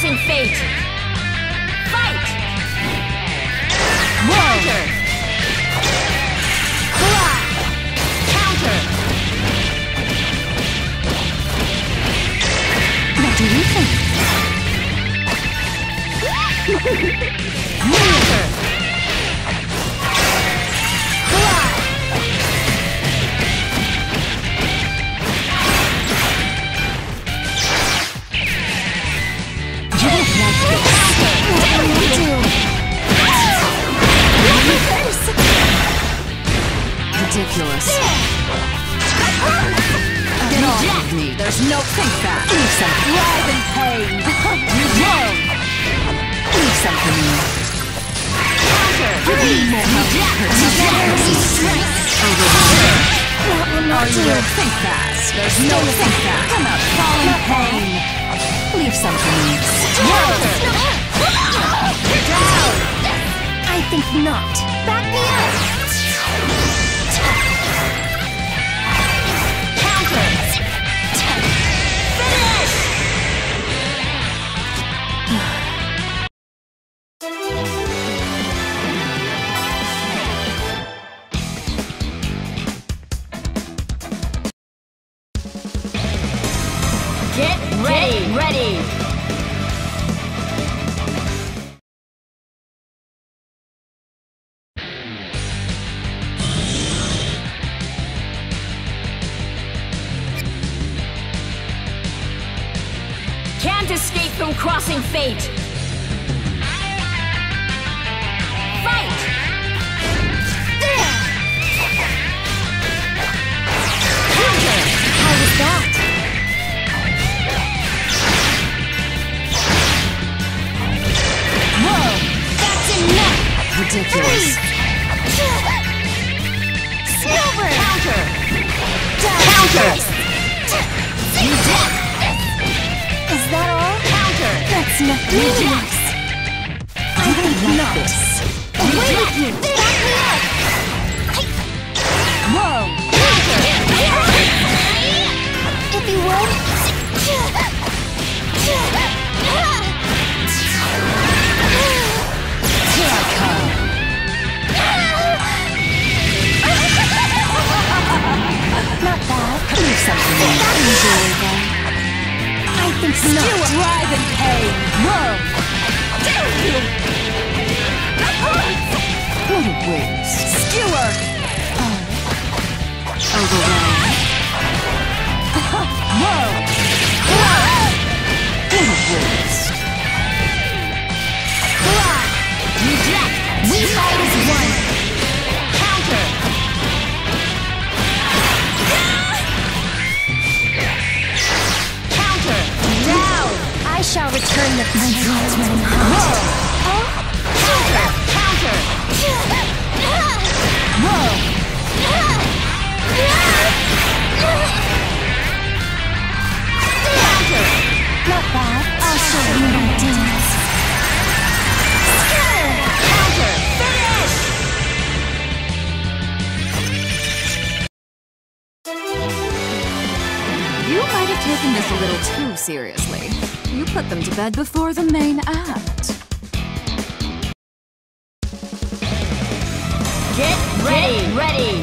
crossing fate. Fight! Counter! Counter! What do you think? Counter! Ridiculous. Get off of me. There's no think that. Leave something. Writhe in pain. Reject. Leave something. Counter! Are you ready? Think fast. There's no think that. Come out. Fall in pain. Leave something. Down! I think not. Back me up. Counter! Finish! Get ready! Can't escape from crossing fate. Fight! Counter! How was that? Whoa! That's enough! Ridiculous. Silver! Counter! Counter! Reject! Is that all? Counter! That's not Reject! I think not. Reject! Back me up. Whoa! Counter! If you would. Here I come! Not bad. Leave something in. Enjoyable. I think not. Writhe in pain! Whoa! Dare you! What a waste. Skewer! Overwhelmed. Whoa! What a waste. Reject! We fight as one! Counter! Counter! Down! I shall return the blood's running hot. Whoa! Counter! Counter! Whoa! Counter! Not bad. I'll show you my dance. Counter! Finish! You might have taken this a little too seriously. You put them to bed before the main act. Get ready!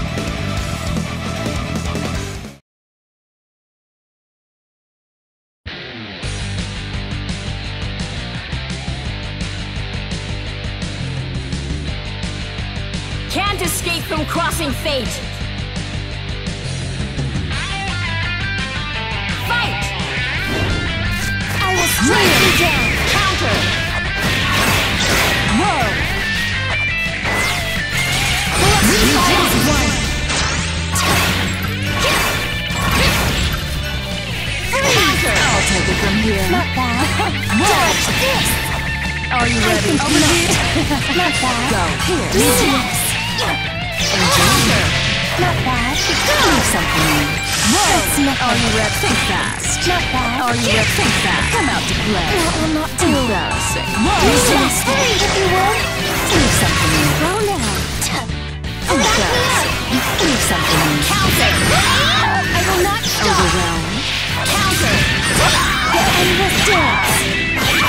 Can't escape from crossing fate. Fight! I will strike you down. Counter! Whoa! Reject! Counter! I'll take it from here. Not bad. Dodge this. Are you ready? Open Not bad. Go. Here. Yes. Counter! Not bad. Leave something in. That's not Are you ready? Think fast. Not bad. Are you ready? Think fast. Come out to play. That will not do. Embarrassing. Just hurry if you would. Leave something in. Go now. Embarrassing. Leave something in. Counter! I will not stop. Overwhelmed. Counter! The endless dance.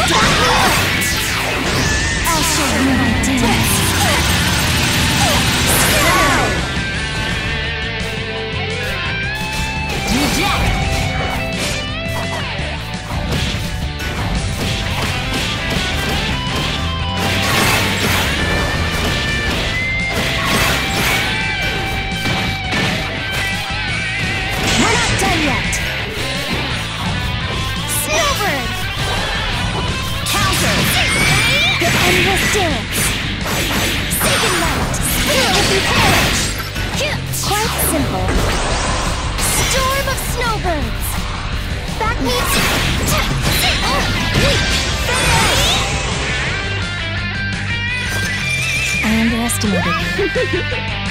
I'll show you my dance. Reject. We're not done yet. Snowbird. Counter. The endless dance. Second light. Spirit if you perish. Quite simple. Storm of snowbirds. Back meets I underestimated you.